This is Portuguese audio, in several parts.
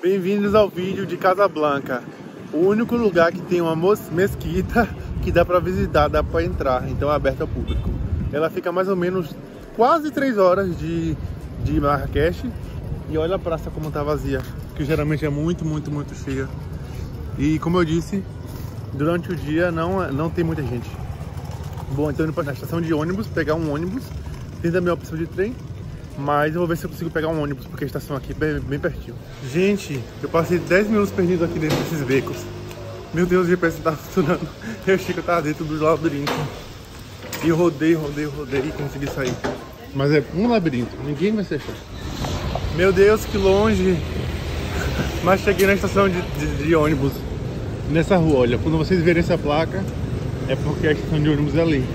Bem-vindos ao vídeo de Casablanca, o único lugar que tem uma mesquita que dá para visitar, dá para entrar, então é aberta ao público. Ela fica mais ou menos quase 3 horas de Marrakech. E olha a praça como tá vazia, que geralmente é muito cheia. E como eu disse, durante o dia não tem muita gente. Bom, então indo na estação de ônibus, pegar um ônibus. Tem também a opção de trem, mas eu vou ver se eu consigo pegar um ônibus, porque a estação aqui é bem pertinho. Gente, eu passei 10 minutos perdido aqui dentro desses becos. Meu Deus, o GPS tá funcionando. Eu achei que eu tava dentro do labirinto. E eu rodei e consegui sair. Mas é um labirinto, ninguém vai se achar. Meu Deus, que longe. Mas cheguei na estação de ônibus, nessa rua, olha. Quando vocês verem essa placa, é porque a estação de ônibus é ali.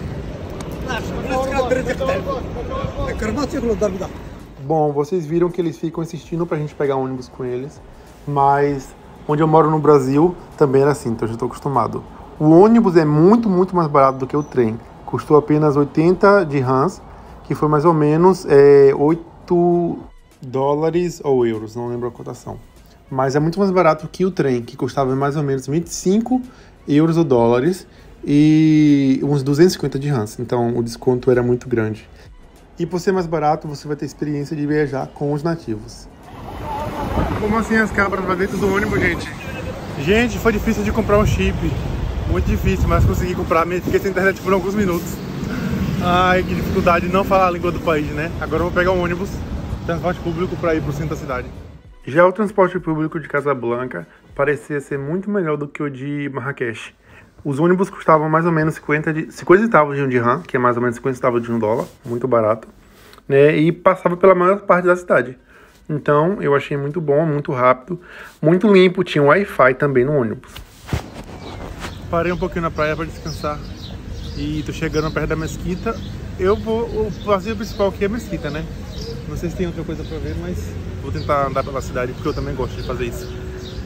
Bom, vocês viram que eles ficam insistindo pra gente pegar ônibus com eles. Mas onde eu moro no Brasil, também era assim, então eu já tô acostumado. O ônibus é muito mais barato do que o trem. Custou apenas 80 dirhams, que foi mais ou menos 8 dólares ou euros, não lembro a cotação. Mas é muito mais barato que o trem, que custava mais ou menos 25 euros ou dólares e uns 250 dirhams. Então o desconto era muito grande. E por ser mais barato, você vai ter experiência de viajar com os nativos. Como assim as cabras lá dentro do ônibus, gente? Gente, foi difícil de comprar um chip. Muito difícil, mas consegui comprar. Fiquei sem internet por alguns minutos. Ai, que dificuldade de não falar a língua do país, né? Agora eu vou pegar um ônibus, transporte público, para ir pro centro da cidade. Já o transporte público de Casablanca parecia ser muito melhor do que o de Marrakech. Os ônibus custavam mais ou menos 50 centavos de um dirham, que é mais ou menos 50 centavos de um dólar, muito barato, né? E passava pela maior parte da cidade. Então eu achei muito bom, muito rápido, muito limpo, tinha Wi-Fi também no ônibus. Parei um pouquinho na praia para descansar e tô chegando perto da mesquita. O passeio principal aqui é a mesquita, né? Não sei se tem outra coisa para ver, mas vou tentar andar pela cidade porque eu também gosto de fazer isso.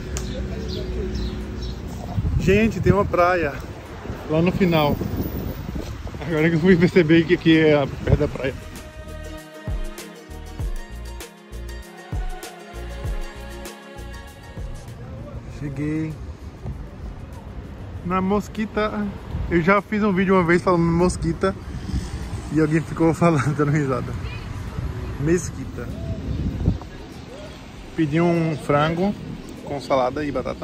Gente, tem uma praia lá no final. Agora que eu fui perceber que aqui é perto da praia. Cheguei na mosquita. Eu já fiz um vídeo uma vez falando mosquita e alguém ficou falando, dando risada. Mesquita. Pedi um frango com salada e batata.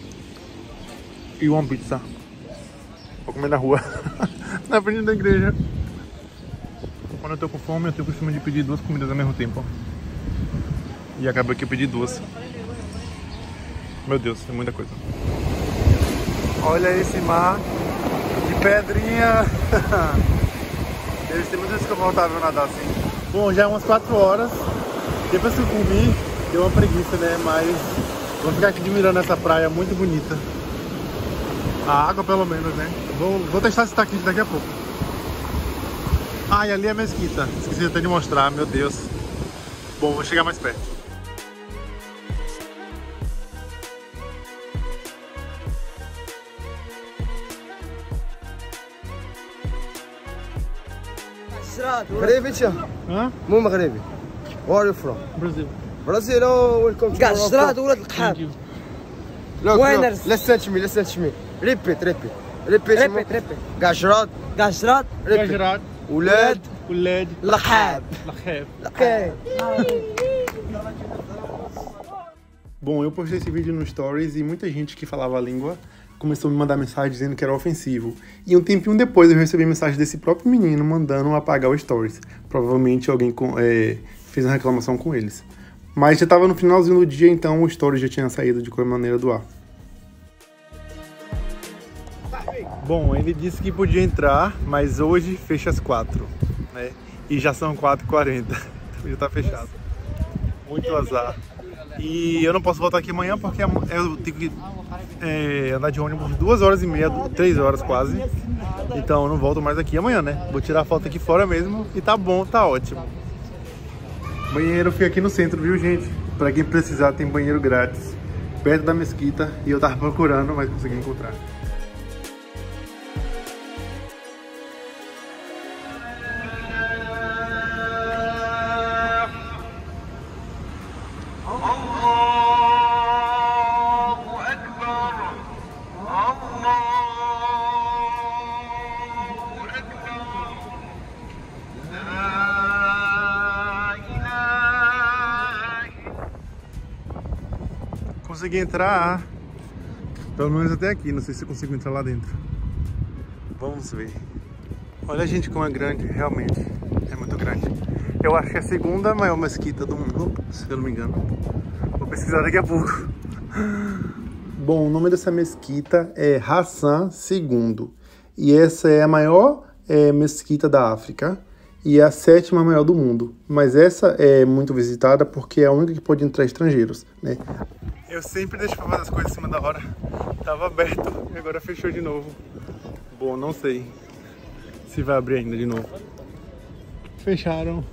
E uma pizza. Vou comer na rua. Na frente da igreja. Quando eu tô com fome, eu tenho o costume de pedir 2 comidas ao mesmo tempo. E acabou que eu pedi 2. Meu Deus, é muita coisa. Olha esse mar de pedrinha. Deve ser muito desconfortável nadar assim. Bom, já é umas 4 horas. Depois que eu comi, deu uma preguiça, né? Mas vou ficar aqui admirando essa praia muito bonita. A água pelo menos, né? Vou testar se tá aqui daqui a pouco. Ah, e ali é a mesquita. Esqueci até de mostrar, meu Deus. Bom, vou chegar mais perto. Maghrebi, Hã? Mo Maghrebi. Where are you from? Brazil. Brazil. Oh, welcome to Gastrat Morocco. ولاد القحاب. Look, Winners. listen to me. Repeat. Repeat. Gashrat. Gastrat Gajarat, ولاد Uled, القحاب. Lakheb. Okay. Bom, eu postei esse vídeo no Stories e muita gente que falava a língua começou a me mandar mensagem dizendo que era ofensivo. E um tempinho depois eu recebi mensagem desse próprio menino mandando apagar o Stories. Provavelmente alguém fez uma reclamação com eles. Mas já estava no finalzinho do dia, então o Stories já tinha saído de qualquer maneira do ar. Bom, ele disse que podia entrar, mas hoje fecha às 4, né? E já são 4h40, então já tá fechado. Muito azar. E eu não posso voltar aqui amanhã porque eu tenho que andar de ônibus 2h30, 3 horas quase. Então eu não volto mais aqui amanhã, né? Vou tirar a foto aqui fora mesmo e tá bom, tá ótimo. Banheiro fica aqui no centro, viu, gente? Pra quem precisar, tem banheiro grátis perto da mesquita e eu tava procurando, mas consegui encontrar. Allah consegui entrar, pelo menos até aqui. Não sei se eu consigo entrar lá dentro. Vamos ver. Olha, gente, como é grande. Realmente é muito grande. Eu acho que é a segunda maior mesquita do mundo, se eu não me engano. Vou pesquisar daqui a pouco. Bom, o nome dessa mesquita é Hassan II. E essa é a maior mesquita da África. E é a 7ª maior do mundo. Mas essa é muito visitada porque é a única que pode entrar estrangeiros, né? Eu sempre deixo pra fazer as coisas em cima da hora. Tava aberto e agora fechou de novo. Bom, não sei se vai abrir ainda de novo. Fecharam.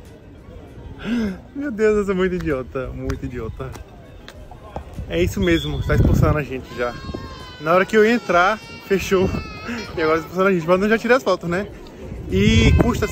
Meu Deus, eu sou muito idiota. Muito idiota. É isso mesmo, tá expulsando a gente já. Na hora que eu ia entrar, fechou. E agora tá expulsando a gente. Mas eu já tirei as fotos, né? E custa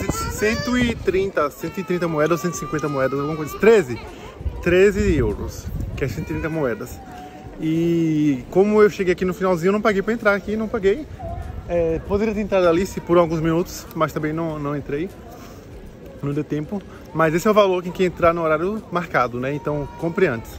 130 moedas ou 150 moedas, alguma coisa. 13 euros, que é 130 moedas. E como eu cheguei aqui no finalzinho, eu não paguei pra entrar aqui, não paguei. Poderia ter entrado ali por alguns minutos, mas também não entrei. Não deu tempo. Mas esse é o valor que quem entrar no horário marcado, né? Então compre antes.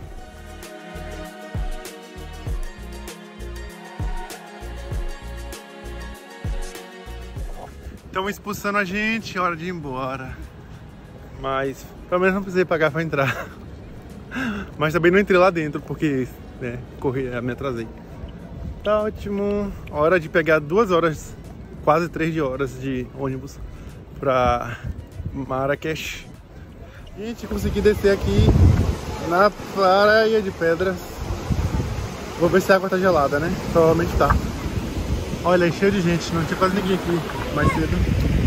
Estão expulsando a gente, hora de ir embora. Mas pelo menos não precisei pagar para entrar. Mas também não entrei lá dentro porque, né, me atrasei. Tá ótimo. Hora de pegar 2 horas, quase 3 horas de ônibus para Marrakech. Gente, consegui descer aqui na praia de pedras. Vou ver se a água tá gelada, né? Provavelmente tá. Olha, é cheio de gente, não tinha quase ninguém aqui mais cedo.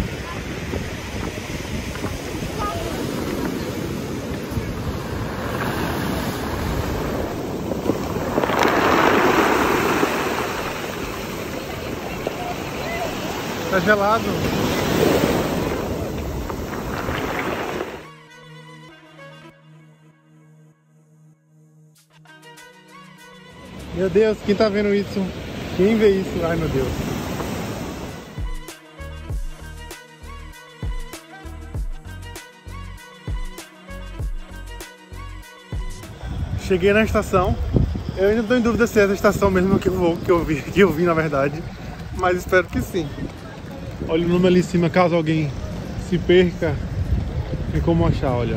Tá gelado. Meu Deus, quem tá vendo isso? Quem vê isso? Ai, meu Deus. Cheguei na estação. Eu ainda tô em dúvida se é essa estação mesmo que eu vi na verdade. Mas espero que sim. Olha o nome ali em cima, caso alguém se perca. Tem como achar, olha.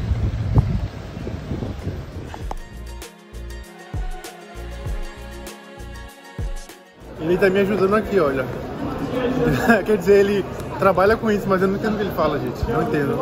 Ele tá me ajudando aqui, olha. Quer dizer, ele trabalha com isso, mas eu não entendo o que ele fala, gente. Não entendo.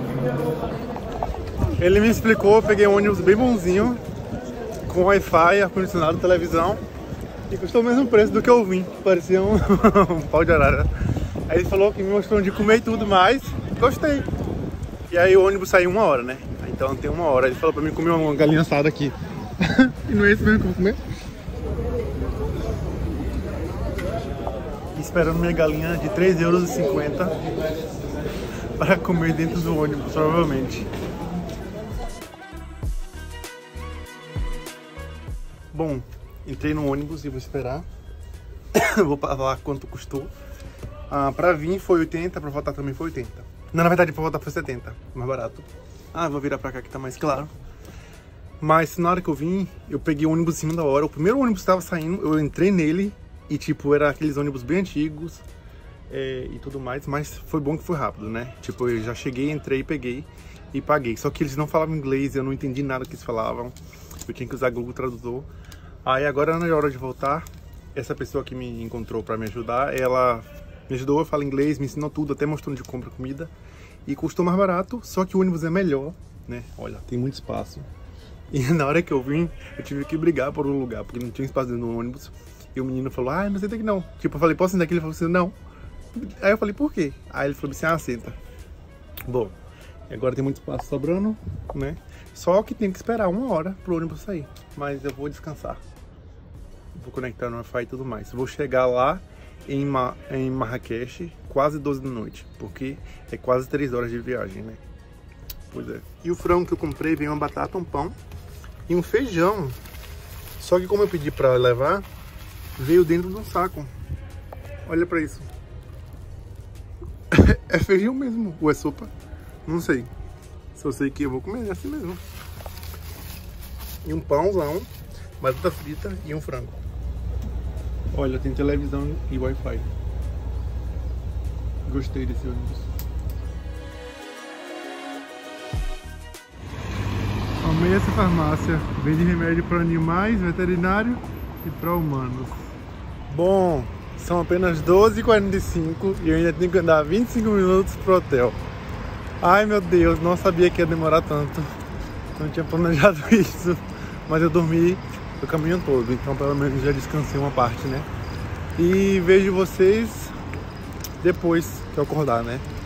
Ele me explicou, eu peguei um ônibus bem bonzinho, com Wi-Fi, ar-condicionado, televisão, e custou o mesmo preço do que eu vim. Parecia um pau de arara. Aí ele falou que me mostrou onde comer e tudo mais. Gostei. E aí o ônibus saiu 1 hora, né? Então tem 1 hora. Ele falou pra mim comer uma galinha assada aqui. E não é esse mesmo que eu vou comer? Esperando minha galinha de 3,50 euros para comer dentro do ônibus, provavelmente. Bom, entrei no ônibus e vou esperar. Vou falar quanto custou. Pra vir foi 80, pra voltar também foi 80. Não, na verdade pra voltar foi 70, mais barato. Vou virar pra cá que tá mais claro. Mas na hora que eu vim, eu peguei o ônibus em cima da hora. O primeiro ônibus que tava saindo, eu entrei nele. E tipo, era aqueles ônibus bem antigos e tudo mais, mas foi bom que foi rápido, né? Tipo, eu já cheguei, entrei, peguei e paguei. Só que eles não falavam inglês, eu não entendi nada que eles falavam. Eu tinha que usar Google Tradutor. Aí agora na hora de voltar, essa pessoa que me encontrou pra me ajudar, ela me ajudou, eu falo inglês, me ensinou tudo, até mostrando de compra comida. E custou mais barato, só que o ônibus é melhor, né? Olha, tem muito espaço. E na hora que eu vim, eu tive que brigar por um lugar, porque não tinha espaço dentro do ônibus. E o menino falou, não senta aqui não. Tipo, eu falei, posso sentar aqui? Ele falou assim, não. Aí eu falei, por quê? Aí ele falou assim, senta. Bom, agora tem muito espaço sobrando, né? Só que tem que esperar 1 hora pro ônibus sair. Mas eu vou descansar. Vou conectar no Wi-Fi e tudo mais. Vou chegar lá em Marrakech quase 12 da noite. Porque é quase 3 horas de viagem, né? Pois é. E o frango que eu comprei veio uma batata, um pão e um feijão. Só que como eu pedi pra levar, veio dentro de um saco. Olha pra isso. É feijão mesmo, ou é sopa? Não sei. Só sei que eu vou comer assim mesmo. E um pãozão. batata frita e um frango. Olha, tem televisão e Wi-Fi. Gostei desse ônibus. Amei essa farmácia. Vende remédio para animais, veterinário e para humanos. Bom, são apenas 12h45 e eu ainda tenho que andar 25 minutos pro hotel. Ai meu Deus, não sabia que ia demorar tanto. Não tinha planejado isso. Mas eu dormi o caminho todo, então pelo menos já descansei uma parte, né? E vejo vocês depois que eu acordar, né?